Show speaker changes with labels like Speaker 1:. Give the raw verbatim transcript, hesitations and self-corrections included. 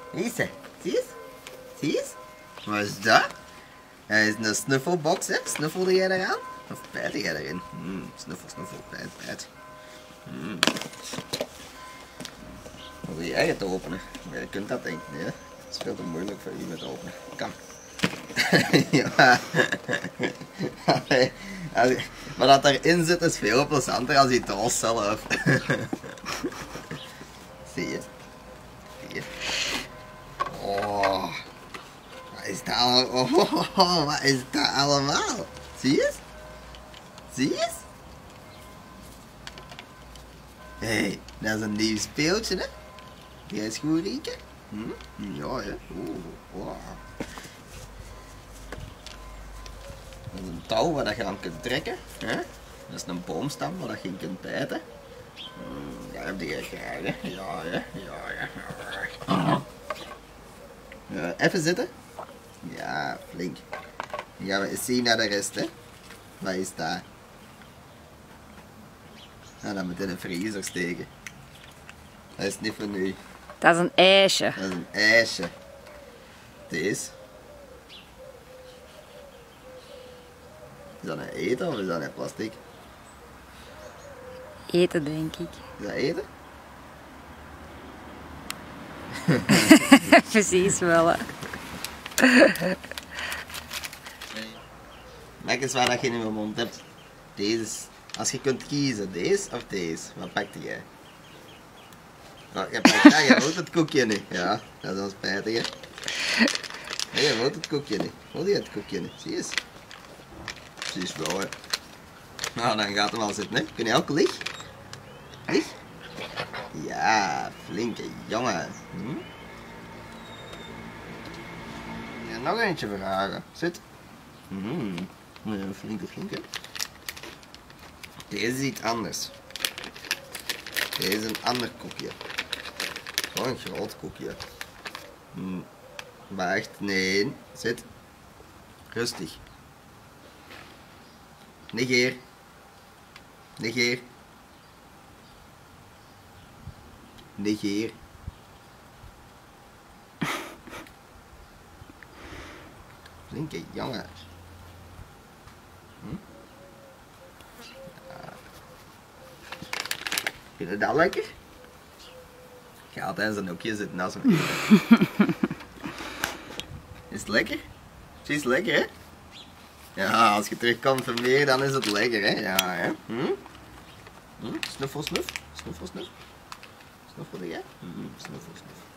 Speaker 1: Hier is ze. Zie je? Zie je? Wat is dat? Hij is een snuffelbox, hè? Snuffelde jij eraan? Of bijt jij erin? Mm, snuffel, snuffel, bijt, bijt. Mm. Hoe wil jij het openen? Je kunt dat denk ik niet, hè? Het is veel te moeilijk voor iemand te openen. Kom. Ja. Allee, allee. Maar dat erin zit is veel plezanter als die doos zelf. Zie je? Zie je? Oh. Wat is dat allemaal? Oh, wat is dat allemaal? Zie je? Zie je? Hé, hey, dat is een nieuw speeltje, hè? Jij is goed rieken? Hm? Ja, hè? Oeh, wow. Dat is een touw waar je aan kunt trekken. Hè? Dat is een boomstam waar je in kunt bijten. Hmm, daar heb je graag, hè? Ja, hè? Ja, ja. Ja, even zitten. Ja, flink. Dan gaan we eens zien naar de rest, hè. Wat is dat? Nou, dat moet in een vriezer steken. Dat is niet voor nu.
Speaker 2: Dat is een ijsje.
Speaker 1: Dat is een ijsje. Deze. Is dat een eten of is dat een plastic?
Speaker 2: Eten, denk ik.
Speaker 1: Is dat eten?
Speaker 2: Precies wel, hè.
Speaker 1: Kijk eens waar dat je in je mond hebt. Deze is, als je kunt kiezen, deze of deze, wat pakte jij? Oh, je, pakt, ja, je wilt het koekje niet. Ja, dat is wel spijtig, hè. Nee, je wilt het koekje niet. Wil je het koekje niet? Zie je eens. Precies wel, hè. Nou, dan gaat hem al zitten, hè. Kun je ook licht? Licht? Ja, flinke jongen. Hm? Ja, nog eentje vragen. Zit. Mm. Ja, flinke, flinke. Deze is iets anders. Deze is een ander koekje. Oh, een groot koekje. Hm. Wacht, nee. Zit. Rustig. Negeer. Negeer. Negeer. Flinke jongen. Hm? Ja. Vind je dat lekker? Ik ga altijd in zijn hoekje zitten naast hem eten. Is het lekker? Het is lekker, hè? Ja, als je terugkomt van meer, dan is het lekker, hè? Ja, hè? Hm? Hm? Snuffel, snuff? Snuffel, snuff? Snuffelde jij? Hm, snuffel, snuff.